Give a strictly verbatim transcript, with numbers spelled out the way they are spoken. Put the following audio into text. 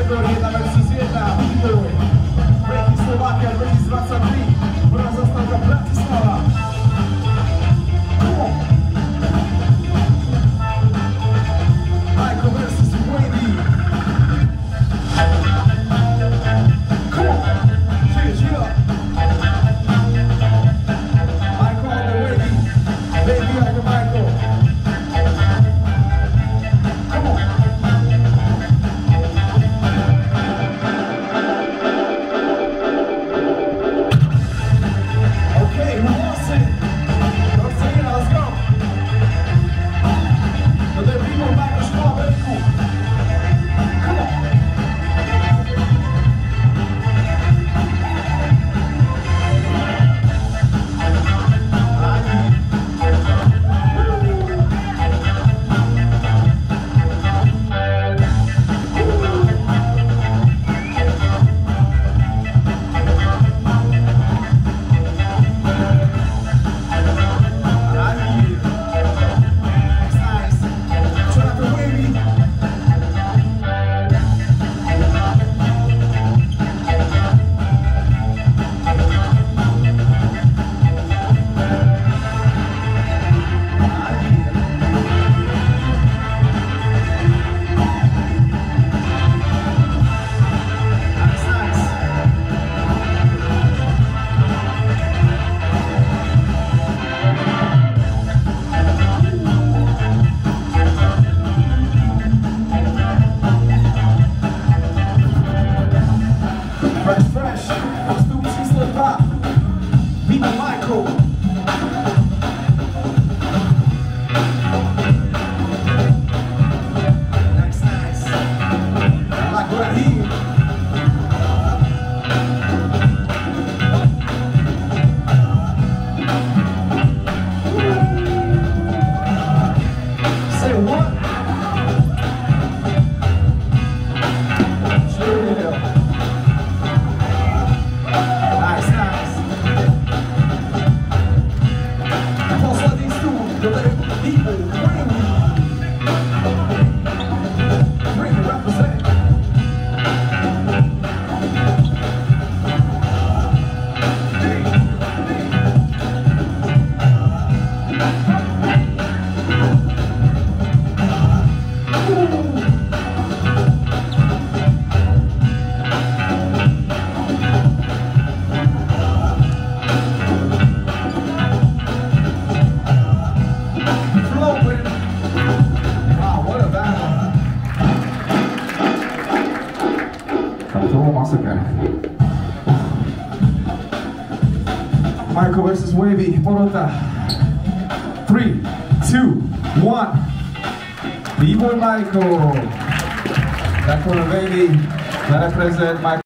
kategorii jedna versus jedna. B-boy. Breaking Slovakia, Breaking dwadzieścia trzy. Pora został do Bratislava. Come on. Michael versus Wavy. Come on. Cheers, yeah. Michael on the Wavy. Baby on the Michael. Come on. Okay, who wants it? Let's sing it, let's go. So there people back to school, very cool. Come on. Fresh, fresh, let's do this little pop. Beat the Michael. Nice, nice. I like what I hear. Say what? Sure will. Nice, nice. Posso fazer isso tudo, people, bring bring it, represent. Once again. Michael versus Wavy, Porota. Three, two, one. B-boy Michael. That for Wavy. That represent Michael.